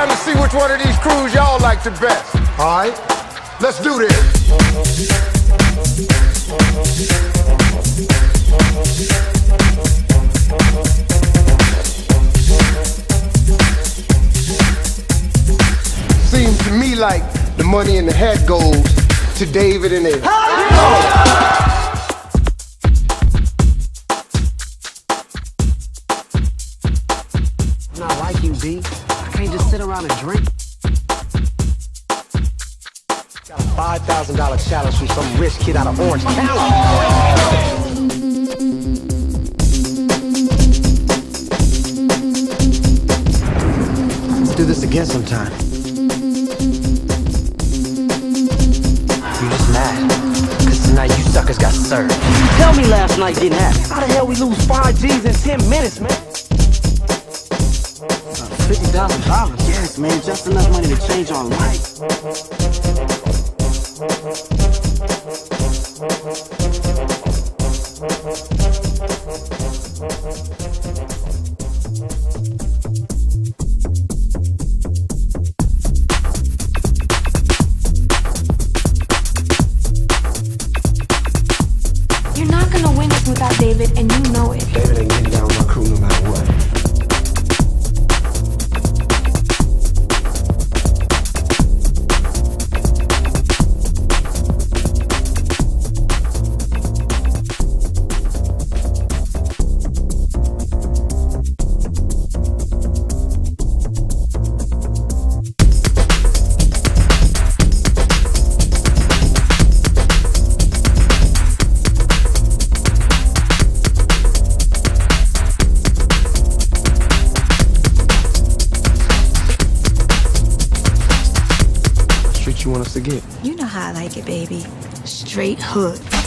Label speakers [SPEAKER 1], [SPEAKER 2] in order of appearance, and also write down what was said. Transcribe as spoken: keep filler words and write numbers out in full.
[SPEAKER 1] time to see which one of these crews y'all like the best. All right, let's do this. Seems to me like the money in the hat goes to David and Ed.
[SPEAKER 2] Not like you, B. I can't just sit around and drink. Got a five thousand dollar challenge from some rich kid out of Orange County. Let's do this again sometime. You just mad, cause tonight you suckers got served. Tell me last night didn't happen. How the hell we lose five G's in ten minutes, man? fifty thousand dollars? Yes, man, just enough money to change our life.
[SPEAKER 3] You're not gonna win this without David, and you know it.
[SPEAKER 2] David ain't getting down with my crew no matter what. You want us to get?
[SPEAKER 3] You know how I like it, baby. Straight hood.